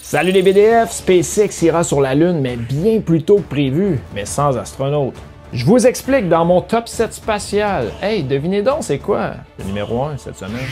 Salut les BDF, SpaceX ira sur la Lune, mais bien plus tôt que prévu, mais sans astronautes. Je vous explique dans mon top 7 spatial. Hey, devinez donc c'est quoi? Le numéro 1 cette semaine.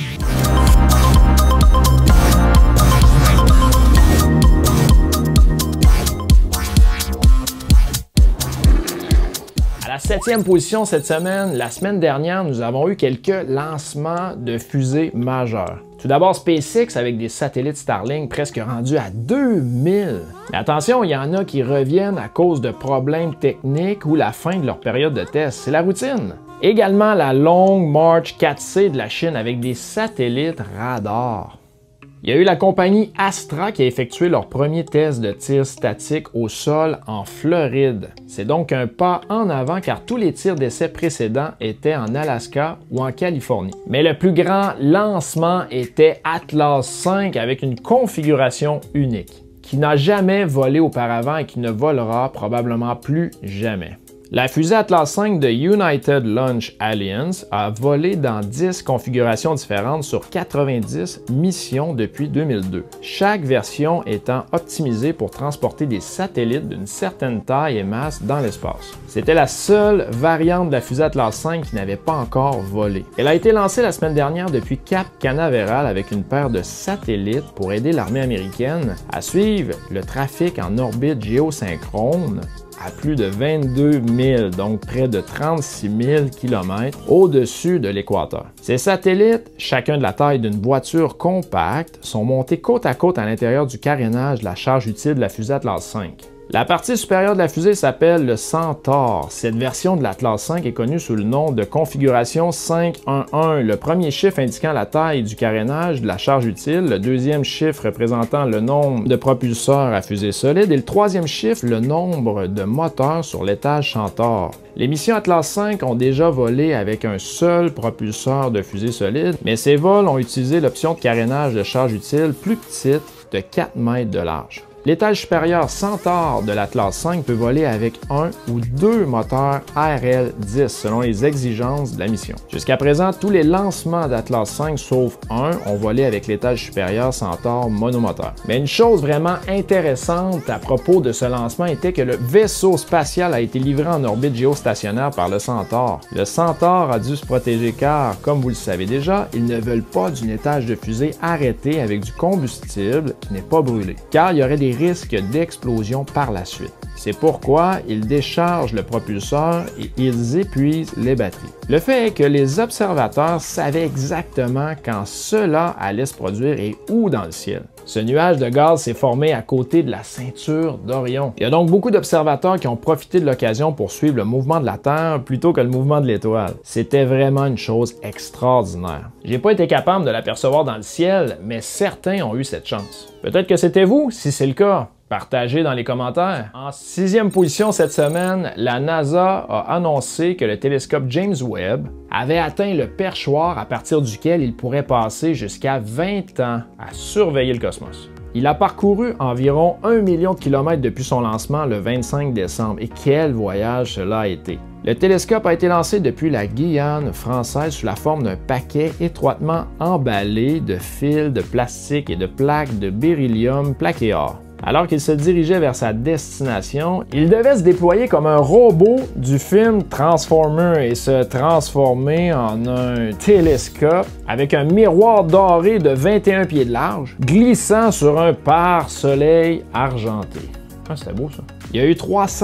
À la 7e position cette semaine, la semaine dernière, nous avons eu quelques lancements de fusées majeurs. Tout d'abord, SpaceX avec des satellites Starlink presque rendus à 2000. Mais attention, il y en a qui reviennent à cause de problèmes techniques ou la fin de leur période de test. C'est la routine. Également la Long March 4C de la Chine avec des satellites radars. Il y a eu la compagnie Astra qui a effectué leur premier test de tir statique au sol en Floride. C'est donc un pas en avant car tous les tirs d'essai précédents étaient en Alaska ou en Californie. Mais le plus grand lancement était Atlas V avec une configuration unique, qui n'a jamais volé auparavant et qui ne volera probablement plus jamais. La fusée Atlas V de United Launch Alliance a volé dans 10 configurations différentes sur 90 missions depuis 2002, chaque version étant optimisée pour transporter des satellites d'une certaine taille et masse dans l'espace. C'était la seule variante de la fusée Atlas V qui n'avait pas encore volé. Elle a été lancée la semaine dernière depuis Cap Canaveral avec une paire de satellites pour aider l'armée américaine à suivre le trafic en orbite géosynchrone à plus de 22 000, donc près de 36 000 km au-dessus de l'équateur. Ces satellites, chacun de la taille d'une voiture compacte, sont montés côte à côte à l'intérieur du carénage de la charge utile de la fusée Atlas V. La partie supérieure de la fusée s'appelle le Centaur. Cette version de l'Atlas V est connue sous le nom de configuration 511, le premier chiffre indiquant la taille du carénage de la charge utile, le deuxième chiffre représentant le nombre de propulseurs à fusée solide et le troisième chiffre le nombre de moteurs sur l'étage Centaur. Les missions Atlas V ont déjà volé avec un seul propulseur de fusée solide, mais ces vols ont utilisé l'option de carénage de charge utile plus petite de 4 mètres de large. L'étage supérieur Centaur de l'Atlas V peut voler avec un ou deux moteurs RL-10 selon les exigences de la mission. Jusqu'à présent, tous les lancements d'Atlas V sauf un ont volé avec l'étage supérieur Centaur monomoteur. Mais une chose vraiment intéressante à propos de ce lancement était que le vaisseau spatial a été livré en orbite géostationnaire par le Centaur. Le Centaur a dû se protéger car, comme vous le savez déjà, ils ne veulent pas d'un étage de fusée arrêté avec du combustible qui n'est pas brûlé, car il y aurait des risques d'explosion par la suite. C'est pourquoi ils déchargent le propulseur et ils épuisent les batteries. Le fait est que les observateurs savaient exactement quand cela allait se produire et où dans le ciel. Ce nuage de gaz s'est formé à côté de la ceinture d'Orion. Il y a donc beaucoup d'observateurs qui ont profité de l'occasion pour suivre le mouvement de la Terre plutôt que le mouvement de l'étoile. C'était vraiment une chose extraordinaire. J'ai pas été capable de l'apercevoir dans le ciel, mais certains ont eu cette chance. Peut-être que c'était vous, si c'est le cas. Partagez dans les commentaires. En 6e position cette semaine, la NASA a annoncé que le télescope James Webb avait atteint le perchoir à partir duquel il pourrait passer jusqu'à 20 ans à surveiller le cosmos. Il a parcouru environ 1 million de kilomètres depuis son lancement le 25 décembre. Et quel voyage cela a été! Le télescope a été lancé depuis la Guyane française sous la forme d'un paquet étroitement emballé de fils de plastique et de plaques de beryllium plaqué or. Alors qu'il se dirigeait vers sa destination, il devait se déployer comme un robot du film Transformers et se transformer en un télescope avec un miroir doré de 21 pieds de large, glissant sur un pare-soleil argenté. Ah, c'était beau ça. Il y a eu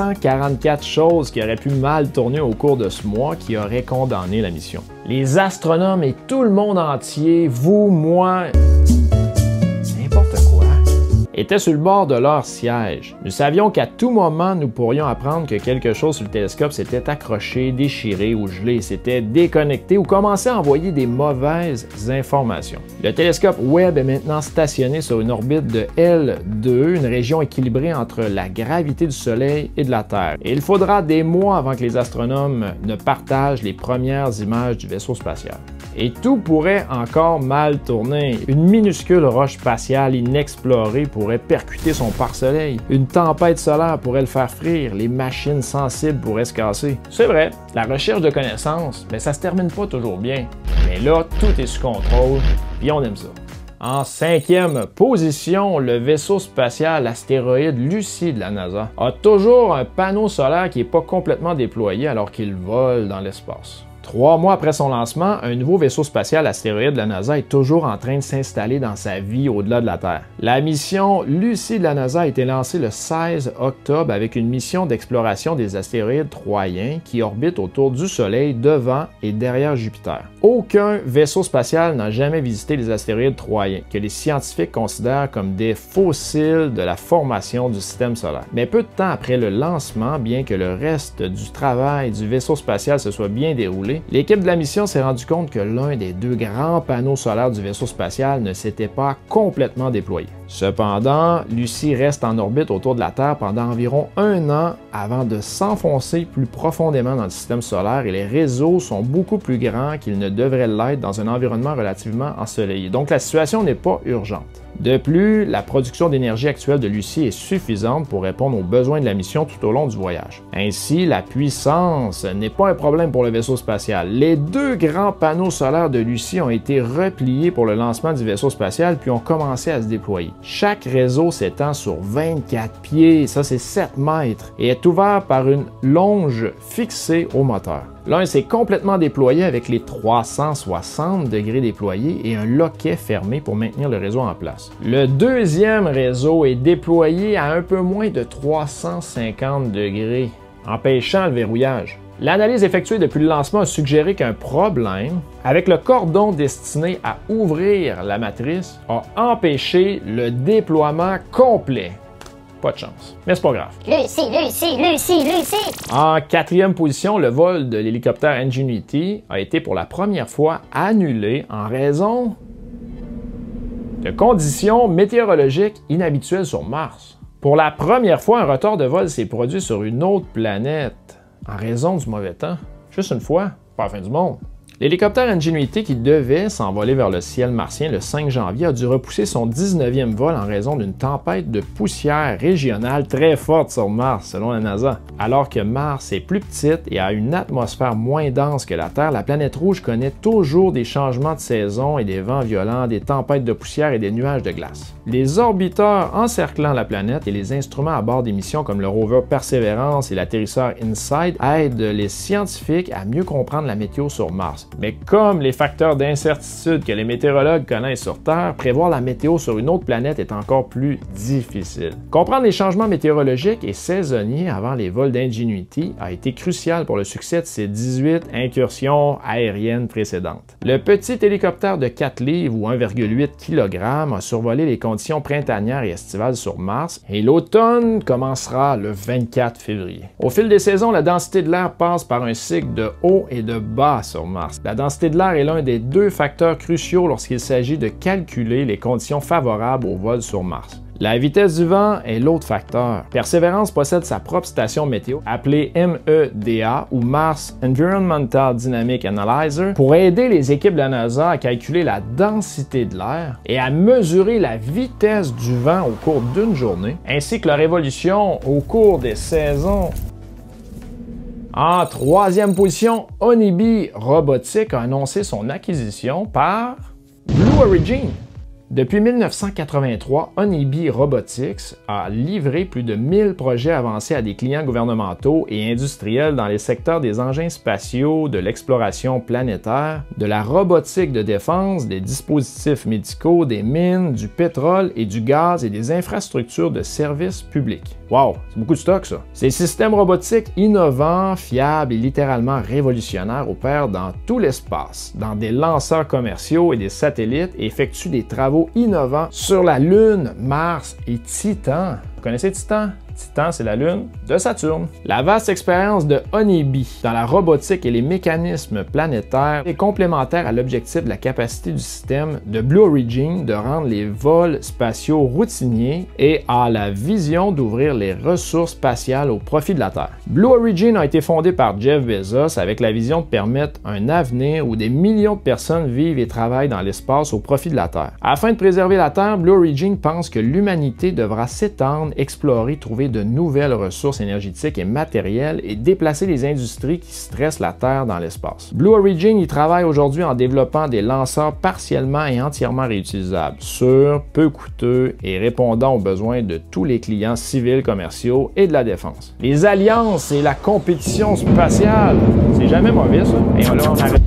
344 choses qui auraient pu mal tourner au cours de ce mois qui auraient condamné la mission. Les astronomes et tout le monde entier, vous, moi, n'importe quoi, étaient sur le bord de leur siège. Nous savions qu'à tout moment, nous pourrions apprendre que quelque chose sur le télescope s'était accroché, déchiré ou gelé, s'était déconnecté ou commençait à envoyer des mauvaises informations. Le télescope Webb est maintenant stationné sur une orbite de L2, une région équilibrée entre la gravité du Soleil et de la Terre. Et il faudra des mois avant que les astronomes ne partagent les premières images du vaisseau spatial. Et tout pourrait encore mal tourner. Une minuscule roche spatiale inexplorée pourrait percuter son pare-soleil. Une tempête solaire pourrait le faire frire. Les machines sensibles pourraient se casser. C'est vrai, la recherche de connaissances, mais ça se termine pas toujours bien. Mais là, tout est sous contrôle, puis on aime ça. En 5e position, le vaisseau spatial astéroïde Lucie de la NASA a toujours un panneau solaire qui n'est pas complètement déployé alors qu'il vole dans l'espace. 3 mois après son lancement, un nouveau vaisseau spatial astéroïde de la NASA est toujours en train de s'installer dans sa vie au-delà de la Terre. La mission Lucie de la NASA a été lancée le 16 octobre avec une mission d'exploration des astéroïdes troyens qui orbitent autour du Soleil devant et derrière Jupiter. Aucun vaisseau spatial n'a jamais visité les astéroïdes troyens, que les scientifiques considèrent comme des fossiles de la formation du système solaire. Mais peu de temps après le lancement, bien que le reste du travail du vaisseau spatial se soit bien déroulé, l'équipe de la mission s'est rendu compte que l'un des 2 grands panneaux solaires du vaisseau spatial ne s'était pas complètement déployé. Cependant, Lucie reste en orbite autour de la Terre pendant environ 1 an avant de s'enfoncer plus profondément dans le système solaire et les réseaux sont beaucoup plus grands qu'ils ne devraient l'être dans un environnement relativement ensoleillé. Donc la situation n'est pas urgente. De plus, la production d'énergie actuelle de Lucie est suffisante pour répondre aux besoins de la mission tout au long du voyage. Ainsi, la puissance n'est pas un problème pour le vaisseau spatial. Les 2 grands panneaux solaires de Lucie ont été repliés pour le lancement du vaisseau spatial puis ont commencé à se déployer. Chaque réseau s'étend sur 24 pieds, ça c'est 7 mètres, et est ouvert par une longe fixée au moteur. L'un s'est complètement déployé avec les 360 degrés déployés et un loquet fermé pour maintenir le réseau en place. Le 2e réseau est déployé à un peu moins de 350 degrés, empêchant le verrouillage. L'analyse effectuée depuis le lancement a suggéré qu'un problème avec le cordon destiné à ouvrir la matrice a empêché le déploiement complet. Pas de chance. Mais c'est pas grave. Lucie! En 4e position, le vol de l'hélicoptère Ingenuity a été pour la première fois annulé en raison de conditions météorologiques inhabituelles sur Mars. Pour la première fois, un retard de vol s'est produit sur une autre planète en raison du mauvais temps. Juste une fois, pas la fin du monde. L'hélicoptère Ingenuity qui devait s'envoler vers le ciel martien le 5 janvier a dû repousser son 19e vol en raison d'une tempête de poussière régionale très forte sur Mars, selon la NASA. Alors que Mars est plus petite et a une atmosphère moins dense que la Terre, la planète rouge connaît toujours des changements de saison et des vents violents, des tempêtes de poussière et des nuages de glace. Les orbiteurs encerclant la planète et les instruments à bord des missions comme le rover Perseverance et l'atterrisseur InSight aident les scientifiques à mieux comprendre la météo sur Mars. Mais comme les facteurs d'incertitude que les météorologues connaissent sur Terre, prévoir la météo sur une autre planète est encore plus difficile. Comprendre les changements météorologiques et saisonniers avant les vols d'Ingenuity a été crucial pour le succès de ces 18 incursions aériennes précédentes. Le petit hélicoptère de 4 livres ou 1,8 kg a survolé les conditions printanières et estivales sur Mars et l'automne commencera le 24 février. Au fil des saisons, la densité de l'air passe par un cycle de haut et de bas sur Mars. La densité de l'air est l'un des 2 facteurs cruciaux lorsqu'il s'agit de calculer les conditions favorables au vol sur Mars. La vitesse du vent est l'autre facteur. Perseverance possède sa propre station météo appelée MEDA ou Mars Environmental Dynamic Analyzer pour aider les équipes de la NASA à calculer la densité de l'air et à mesurer la vitesse du vent au cours d'une journée, ainsi que leur évolution au cours des saisons. En 3e position, Honeybee Robotics a annoncé son acquisition par Blue Origin. Depuis 1983, Honeybee Robotics a livré plus de 1000 projets avancés à des clients gouvernementaux et industriels dans les secteurs des engins spatiaux, de l'exploration planétaire, de la robotique de défense, des dispositifs médicaux, des mines, du pétrole et du gaz et des infrastructures de services publics. Wow, c'est beaucoup de stock ça! Ces systèmes robotiques innovants, fiables et littéralement révolutionnaires opèrent dans tout l'espace, dans des lanceurs commerciaux et des satellites et effectuent des travaux innovants sur la Lune, Mars et Titan. Vous connaissez Titan? Titan, c'est la lune de Saturne. La vaste expérience de Honeybee dans la robotique et les mécanismes planétaires est complémentaire à l'objectif de la capacité du système de Blue Origin de rendre les vols spatiaux routiniers et a la vision d'ouvrir les ressources spatiales au profit de la Terre. Blue Origin a été fondé par Jeff Bezos avec la vision de permettre un avenir où des millions de personnes vivent et travaillent dans l'espace au profit de la Terre. Afin de préserver la Terre, Blue Origin pense que l'humanité devra s'étendre explorer, trouver de nouvelles ressources énergétiques et matérielles et déplacer les industries qui stressent la Terre dans l'espace. Blue Origin y travaille aujourd'hui en développant des lanceurs partiellement et entièrement réutilisables, sûrs, peu coûteux et répondant aux besoins de tous les clients civils, commerciaux et de la défense. Les alliances et la compétition spatiale, c'est jamais mauvais ça. Et là, on arrête.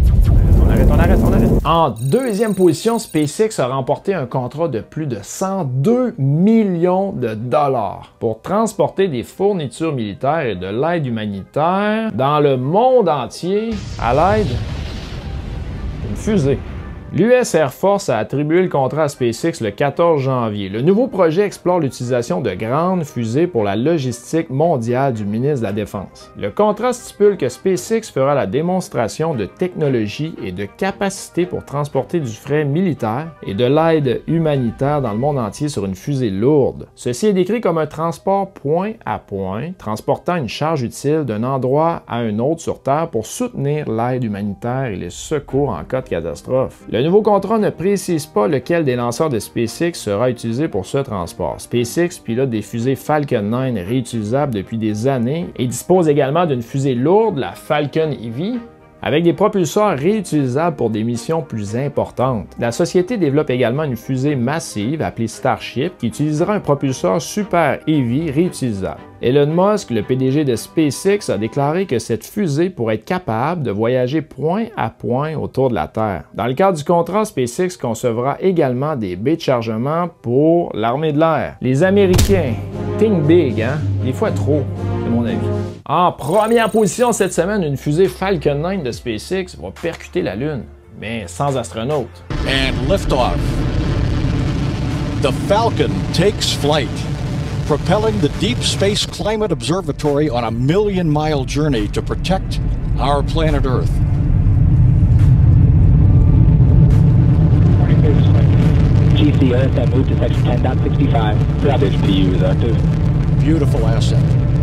En deuxième position, SpaceX a remporté un contrat de plus de 102 millions de dollars pour transporter des fournitures militaires et de l'aide humanitaire dans le monde entier à l'aide d'une fusée. L'US Air Force a attribué le contrat à SpaceX le 14 janvier. Le nouveau projet explore l'utilisation de grandes fusées pour la logistique mondiale du ministre de la Défense. Le contrat stipule que SpaceX fera la démonstration de technologie et de capacité pour transporter du fret militaire et de l'aide humanitaire dans le monde entier sur une fusée lourde. Ceci est décrit comme un transport point à point, transportant une charge utile d'un endroit à un autre sur Terre pour soutenir l'aide humanitaire et les secours en cas de catastrophe. Le nouveau contrat ne précise pas lequel des lanceurs de SpaceX sera utilisé pour ce transport. SpaceX pilote des fusées Falcon 9 réutilisables depuis des années et dispose également d'une fusée lourde, la Falcon Heavy, avec des propulseurs réutilisables pour des missions plus importantes. La société développe également une fusée massive appelée Starship qui utilisera un propulseur Super Heavy réutilisable. Elon Musk, le PDG de SpaceX, a déclaré que cette fusée pourrait être capable de voyager point à point autour de la Terre. Dans le cadre du contrat, SpaceX concevra également des baies de chargement pour l'armée de l'air. Les Américains, think big, hein? Des fois trop, c'est mon avis. En première position cette semaine, une fusée Falcon 9 de SpaceX va percuter la Lune, mais sans astronaute. And liftoff. The Falcon takes flight, propelling the Deep Space Climate Observatory on a million-mile journey to protect our planet Earth. GC, that move to section 10.65. Grab HPU is active. Beautiful asset.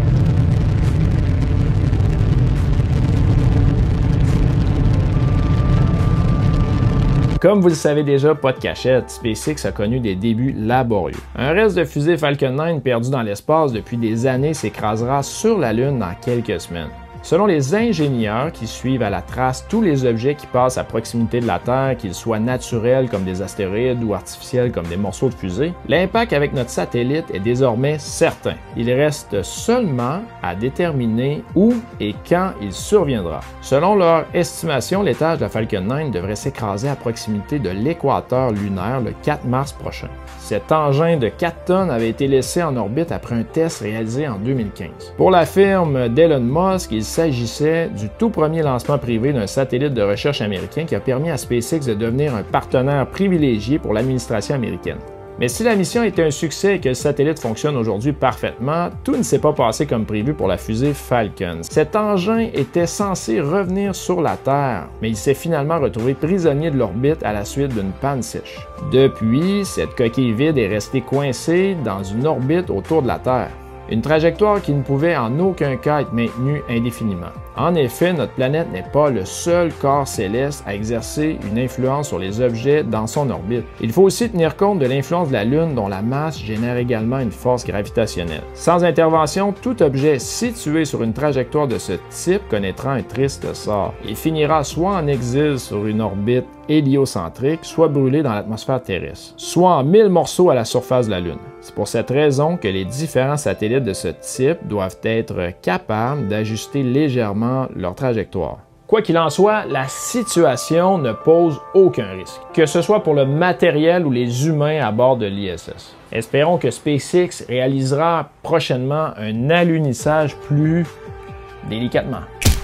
Comme vous le savez déjà, pas de cachette, SpaceX a connu des débuts laborieux. Un reste de fusée Falcon 9 perdu dans l'espace depuis des années s'écrasera sur la Lune dans quelques semaines. Selon les ingénieurs qui suivent à la trace tous les objets qui passent à proximité de la Terre, qu'ils soient naturels comme des astéroïdes ou artificiels comme des morceaux de fusée, l'impact avec notre satellite est désormais certain. Il reste seulement à déterminer où et quand il surviendra. Selon leur estimation, l'étage de la Falcon 9 devrait s'écraser à proximité de l'équateur lunaire le 4 mars prochain. Cet engin de 4 tonnes avait été laissé en orbite après un test réalisé en 2015. Pour la firme d'Elon Musk, il s'agissait du tout premier lancement privé d'un satellite de recherche américain qui a permis à SpaceX de devenir un partenaire privilégié pour l'administration américaine. Mais si la mission était un succès et que le satellite fonctionne aujourd'hui parfaitement, tout ne s'est pas passé comme prévu pour la fusée Falcon. Cet engin était censé revenir sur la Terre, mais il s'est finalement retrouvé prisonnier de l'orbite à la suite d'une panne sèche. Depuis, cette coquille vide est restée coincée dans une orbite autour de la Terre. Une trajectoire qui ne pouvait en aucun cas être maintenue indéfiniment. En effet, notre planète n'est pas le seul corps céleste à exercer une influence sur les objets dans son orbite. Il faut aussi tenir compte de l'influence de la Lune dont la masse génère également une force gravitationnelle. Sans intervention, tout objet situé sur une trajectoire de ce type connaîtra un triste sort. Il finira soit en exil sur une orbite héliocentrique, soit brûlé dans l'atmosphère terrestre, soit en 1000 morceaux à la surface de la Lune. C'est pour cette raison que les différents satellites de ce type doivent être capables d'ajuster légèrement leur trajectoire. Quoi qu'il en soit, la situation ne pose aucun risque, que ce soit pour le matériel ou les humains à bord de l'ISS. Espérons que SpaceX réalisera prochainement un alunissage plus délicatement.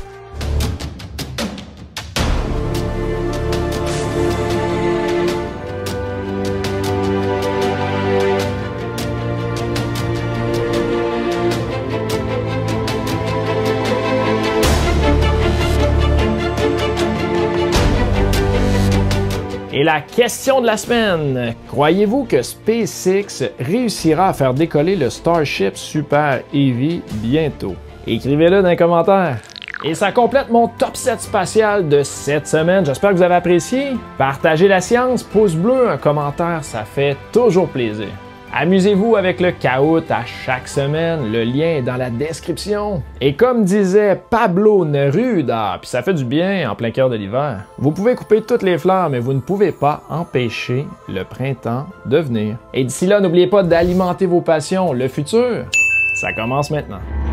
Et la question de la semaine, croyez-vous que SpaceX réussira à faire décoller le Starship Super Heavy bientôt? Écrivez-le dans les commentaires. Et ça complète mon top 7 spatial de cette semaine. J'espère que vous avez apprécié. Partagez la science, pouce bleu, un commentaire, ça fait toujours plaisir. Amusez-vous avec le Caout à chaque semaine, le lien est dans la description. Et comme disait Pablo Neruda, puis ça fait du bien en plein cœur de l'hiver, vous pouvez couper toutes les fleurs, mais vous ne pouvez pas empêcher le printemps de venir. Et d'ici là, n'oubliez pas d'alimenter vos passions, le futur, ça commence maintenant.